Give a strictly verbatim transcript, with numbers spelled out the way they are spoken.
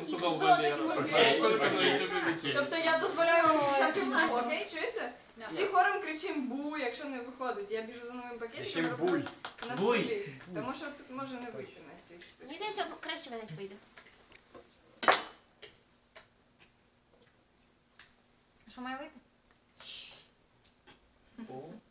сказал Хто такі Валера. можуть? Сколько на ютубе людей? Тобто я дозволяю вам кричати бу, окей? Чуєте? Всі хором кричимо бу, якщо не виходить. Я біжу за новим пакетиком, Ще роблю буй. на Буй. столі. Тому що тут може не вийти на цій Мені штуці. здається, краще ведеч вийде. Що має вийти? О.